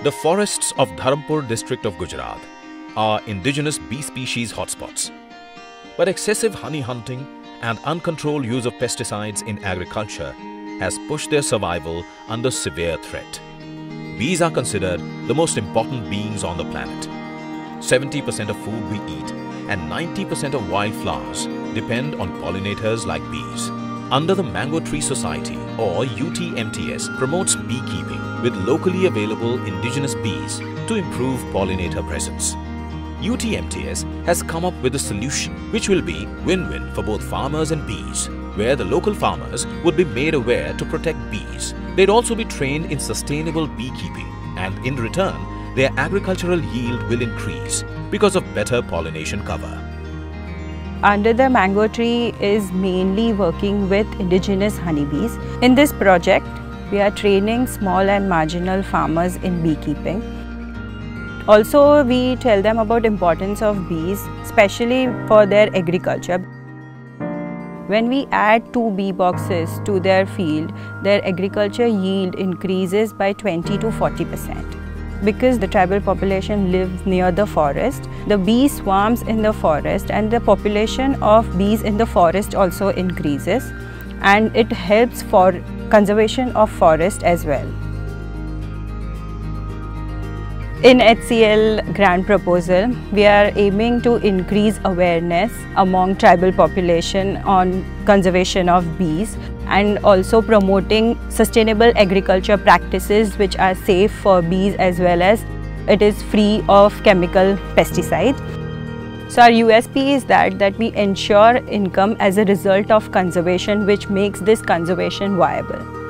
The forests of Dharampur district of Gujarat are indigenous bee species hotspots. But excessive honey hunting and uncontrolled use of pesticides in agriculture has pushed their survival under severe threat. Bees are considered the most important beings on the planet. 70% of food we eat and 90% of wildflowers depend on pollinators like bees. Under the Mango Tree Society or UTMTS promotes beekeeping with locally available indigenous bees to improve pollinator presence. UTMTS has come up with a solution which will be win-win for both farmers and bees, where the local farmers would be made aware to protect bees. They'd also be trained in sustainable beekeeping, and in return, their agricultural yield will increase because of better pollination cover. Under the Mango Tree is mainly working with indigenous honeybees. In this project, we are training small and marginal farmers in beekeeping. Also, we tell them about importance of bees, especially for their agriculture. When we add 2 bee boxes to their field, their agriculture yield increases by 20 to 40%. Because the tribal population lives near the forest, the bee swarms in the forest and the population of bees in the forest also increases, and it helps for conservation of forest as well. In HCL grant proposal, we are aiming to increase awareness among tribal population on conservation of bees and also promoting sustainable agriculture practices which are safe for bees as well as it is free of chemical pesticides. So our USP is that we ensure income as a result of conservation, which makes this conservation viable.